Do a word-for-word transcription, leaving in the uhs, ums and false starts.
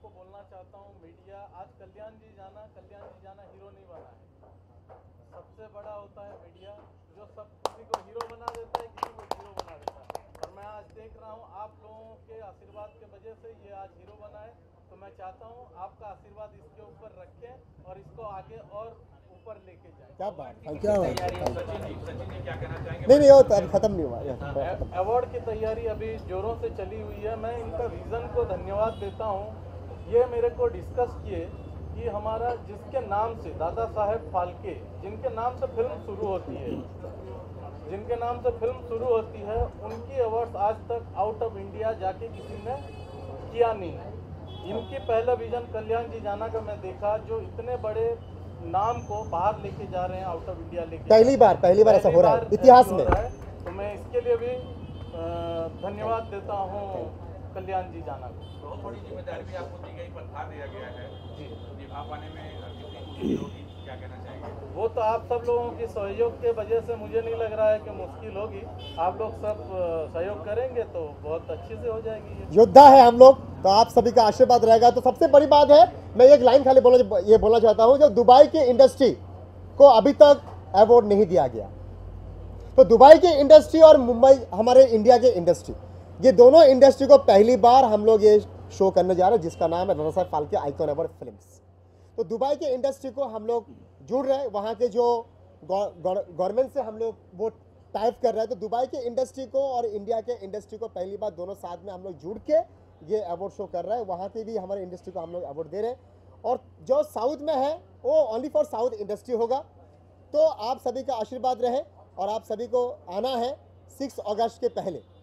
को बोलना चाहता हूँ, मीडिया आज कल्याण जी जाना कल्याण जी जाना हीरो नहीं बना है। सबसे बड़ा होता है मीडिया, जो सब किसी को हीरो बना देता है, किसी को हीरो बना देता है। और मैं आज देख रहा हूँ आप लोगों के आशीर्वाद के वजह से ये आज हीरो बना है। तो मैं चाहता हूँ आपका आशीर्वाद इसके ऊपर रखें और इसको आगे और ऊपर लेके जाएं। क्या बात है, क्या बात है। सचिन जी सचिन जी क्या कहना चाहेंगे? नहीं नहीं वो तो अभी खत्म नहीं हुआ। अवार्ड की तैयारी अभी जोरों से चली हुई है। मैं इनका विजन को धन्यवाद देता हूँ। ये मेरे को डिस्कस किए कि हमारा जिसके नाम से दादा साहेब फाल्के, जिनके नाम से फिल्म शुरू होती है जिनके नाम से फिल्म शुरू होती है उनकी अवार्ड्स आज तक आउट ऑफ इंडिया जाके किसी ने किया नहीं। इनकी पहला विजन कल्याण जी जाना का मैं देखा, जो इतने बड़े नाम को बाहर लेके जा रहे हैं, आउट ऑफ इंडिया लेके पहली बार पहली बार ऐसा हो रहा है इतिहास में। तो मैं इसके लिए भी धन्यवाद देता हूँ कल्याण जी जाना को। बहुत बड़ी जिम्मेदारी भी आपको दी गई, पदभार दिया गया है जी, निभा पाने में कितनी मुश्किल होगी, क्या कहना चाहेंगे? वो तो आप सब लोगों के सहयोग के वजह से मुझे नहीं लग रहा है कि मुश्किल होगी। आप लोग सब सहयोग करेंगे तो बहुत अच्छे से हो जाएगी। ये योद्धा है हम लोग, तो आप सभी का आशीर्वाद रहेगा। तो सबसे बड़ी बात है, मैं एक लाइन खाली बोलना ये बोलना चाहता हूँ, जब दुबई की इंडस्ट्री को अभी तक अवार्ड नहीं दिया गया, तो दुबई की इंडस्ट्री और मुंबई हमारे इंडिया के इंडस्ट्री, ये दोनों इंडस्ट्री को पहली बार हम लोग ये शो करने जा रहे हैं, जिसका नाम है Dada Saheb Phalke icon award films. तो दुबई के इंडस्ट्री को हम लोग जुड़ रहे हैं, वहाँ के जो गवर्नमेंट से हम लोग वो टाइप कर रहे हैं। तो दुबई के इंडस्ट्री को और इंडिया के इंडस्ट्री को पहली बार दोनों साथ में हम लोग जुड़ के ये अवार्ड शो कर रहे हैं। वहाँ की भी हमारे इंडस्ट्री को हम लोग अवार्ड दे रहे हैं, और जो साउथ में है वो ओनली फॉर साउथ इंडस्ट्री होगा। तो आप सभी का आशीर्वाद रहे, और आप सभी को आना है सिक्स अगस्त के पहले।